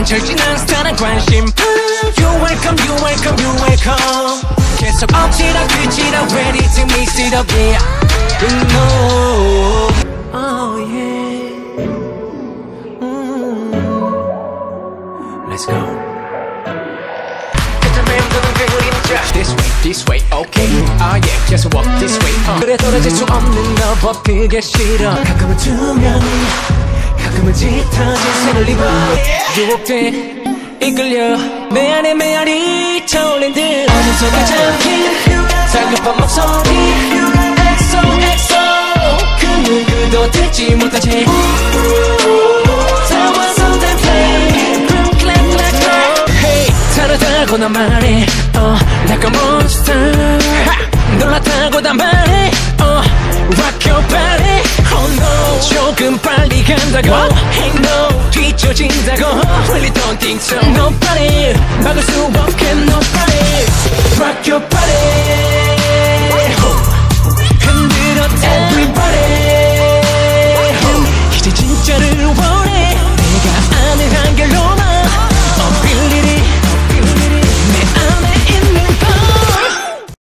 철진한 스타는 관심 You welcome, you welcome, you welcome 계속 엎치락 뒤치락 ready to mix it up yeah You know Oh yeah Let's go This way, okay Ah yeah, just walk this way 그래 떨어질 수 없는 너 버티기 싫어 가끔은 투명해 가끔은 짙어진 새를 입어 유혹돼 이끌려 메아리 차올린 듯 어느 속에 잠긴 다급한 목소리 XOXO 그 누구도 듣지 못한 채 사와서 된 play Hey 다르다고 난 말해 Like a monster 놀랐다고 난 말해 Rock your body Oh no 조금 빨리 간다고 Hey no 뒤처진다고 Really don't think so Nobody 막을 수